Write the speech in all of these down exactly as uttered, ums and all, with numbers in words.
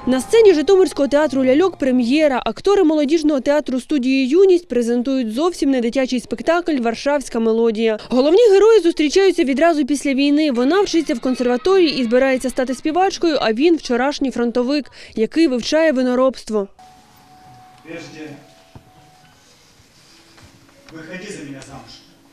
На сцені Житомирського театру «Ляльок» прем'єра. Актори молодіжного театру студії «Юність» презентують зовсім не дитячий спектакль «Варшавська мелодія». Головні герої зустрічаються відразу після війни. Вона вчиться в консерваторії і збирається стати співачкою, а він – вчорашній фронтовик, який вивчає виноробство. Прежде выходи за меня замуж.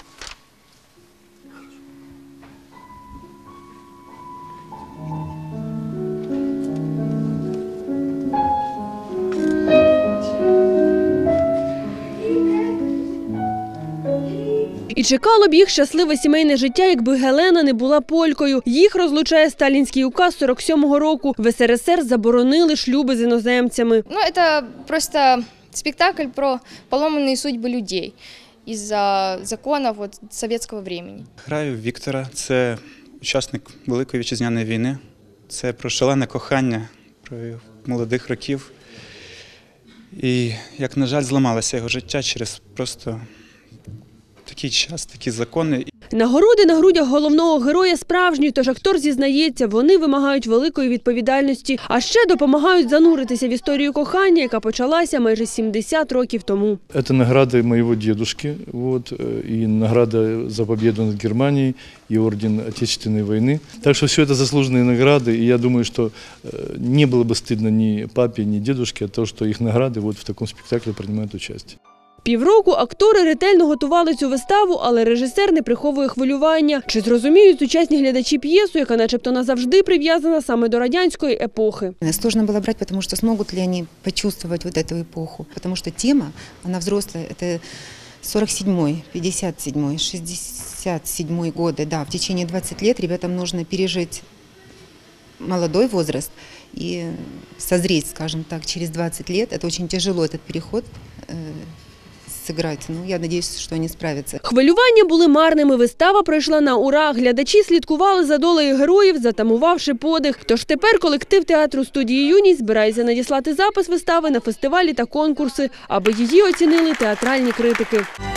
І чекало б їх щасливе сімейне життя, якби Гелена не була полькою. Їх розлучає сталінський указ сорок сьомого року. В ес ер ес ер заборонили шлюби з іноземцями. Ну, це просто спектакль про поломані судьби людей із-за законів от, совєтського времени. Граю Віктора, це учасник Великої вітчизняної війни. Це про шалене кохання, про молодих років. І, як, на жаль, зламалося його життя через просто такий час, такі закони. Нагороди на грудях головного героя справжні, тож актор зізнається, вони вимагають великої відповідальності, а ще допомагають зануритися в історію кохання, яка почалася майже сімдесят років тому. Це награда моєго дідушки, вот, і награда за победу над Германией, и орден Отечественной войны. Так что все это заслуженные награды, и я думаю, что не было бы стыдно ни папе, ни дедушке от того, что их награды вот в таком спектакле принимают участие. Півроку актори ретельно готували цю виставу, але режисер не приховує хвилювання. Чи зрозуміють сучасні глядачі п'єсу, яка начебто назавжди прив'язана саме до радянської епохи? Сложно было брать, потому что смогут ли они почувствовать вот эту эпоху. Потому что тема, она взрослая, это сорок седьмой, пятьдесят седьмой, шестьдесят седьмой годы. Да, в течение двадцати лет ребятам нужно пережить молодой возраст и созреть, скажем так, через двадцать лет. Это очень тяжело, этот переход сыграть. Ну, я надеюсь, что они справятся. Хвилювання були марними. Вистава пройшла на ура. Глядачі слідкували за долею героїв, затамувавши подих. Тож тепер колектив театру студії «Юність» збирається надіслати запис вистави на фестивалі та конкурси, аби її оцінили театральні критики.